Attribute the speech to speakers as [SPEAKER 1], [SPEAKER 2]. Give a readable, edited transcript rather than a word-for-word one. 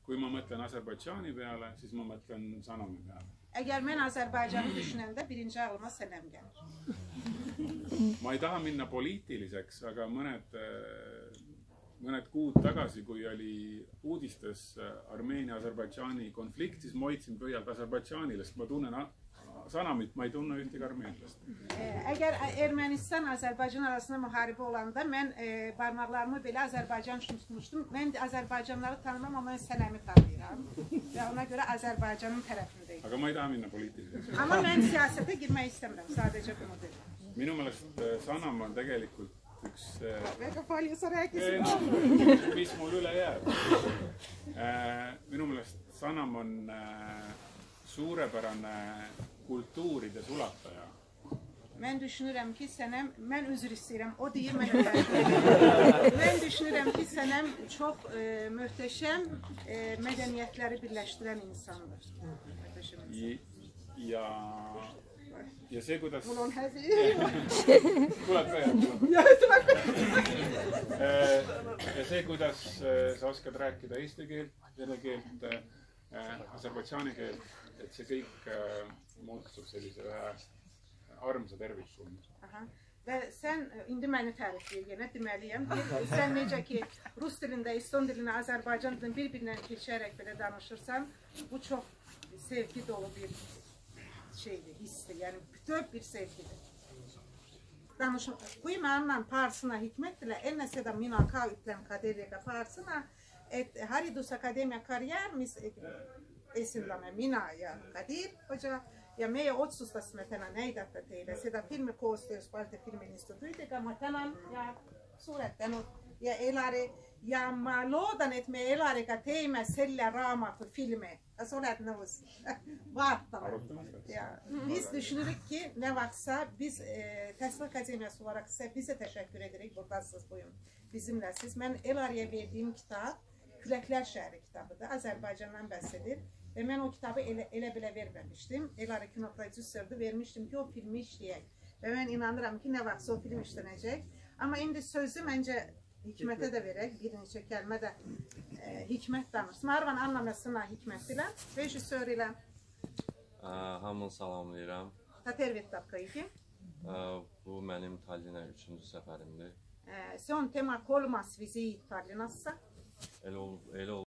[SPEAKER 1] kui ma mõtlen Azərbaycani peale, siis ma mõtlen Sanami peale.
[SPEAKER 2] Əgər mən Azərbaycanı düşünəndə birinci ağlıma Sənem gəlir.
[SPEAKER 1] Ma ei taha minna poliitiliseks, aga mõned kuud tagasi, kui oli uudistes Armeenia-Azerbaidžaani konflikt, siis ma hoidsin pöialt Azerbaidžaanile, sest ma tunnen Sanamit, ma ei tunne ühtegi armeenlast.
[SPEAKER 2] Əgər Ermənistan Azərbaycan arasında müharibə olanda mən barmaqlarımı belə Azərbaycan üçün tutmuşdum. Mən Azərbaycanları tanımam, amma mən Sənəmi tanıyıram və ona görə Azərbaycanın tərəfindeyim.
[SPEAKER 1] Aga ma ei taha minna poliitiliseks.
[SPEAKER 2] Amma mən siyasətə girmək istəmirəm, sadəcə bunu deyim.
[SPEAKER 1] Minu meelest Sanam on tegelikult üks...
[SPEAKER 2] Väga palju sa rääkisid.
[SPEAKER 1] Mis mul üle jääb. Minu meelest Sanam on suurepärane kultuuride sulataja.
[SPEAKER 2] Mən düşünürəm ki, Sənəm, mən üzr istəyirəm, o deyir, mən ötəşəm. Mən düşünürəm ki, Sənəm çox möhtəşəm mədəniyyətləri birləşdirən insandır.
[SPEAKER 1] Ja see, kuidas...
[SPEAKER 2] Mul on häbi.
[SPEAKER 1] Tuled ka jah? Ja see, kuidas sa oskad rääkida eesti keelt, vene keelt, Azerbaidžaani keelt, et see kõik muutub sellise ühe armsa tervikuna.
[SPEAKER 2] Və sən indi məni tərifləyir, deməliyəm ki, sən necə ki Rus dilində, İston dilində, Azərbaycan dilində bir-birinə keçərək belə danışırsan, bu çox sevgi dolu bir şeydir, hissdir, yəni bütöv bir sevgidir. Koji mannan parsına hikmettilə, elne seda mina kao ütlen kaderega parsına, Haridus Akademija karijermis esindame mina ja Kadir hoca ja meie otsustasime täna näidata teile seda filmi koostöös Balti Filmiinstituudiga. Ma tänan ja suured tänud ja Elari ja ma loodan, et me Elariga teeme selle raamatu filmi. Kas oled nõus? Vaatame. Biz düşünürük ki ne varsa biz Təsvir Akademiyası olarak bize teşekkür ederek buradasınız bugün bizimləsiz. Mən Elari'ye verdiğim kitap Küləklər şəhəri kitabıdır. Azərbaycandan bəhs edir. Və mən o kitabı elə belə verməmişdim. Elari kino prodüsördü, vermişdim ki o filmi işləyək. Və mən inanıram ki nə vaxtsa o film işlənəcək. Amma indi sözü məncə Hikmətə də verək. Bir neçə kəlmə də Hikmət danırsın. Marvan anlamasına Hikmət ilə, rejissör ilə.
[SPEAKER 3] Hamını salamlayıram.
[SPEAKER 2] Tatervet tapqayı.
[SPEAKER 3] Bu mənim Tallinnə 3-cü səfərimdir.
[SPEAKER 2] Se on tema kolmas visiit Tallinnassa.
[SPEAKER 3] Elə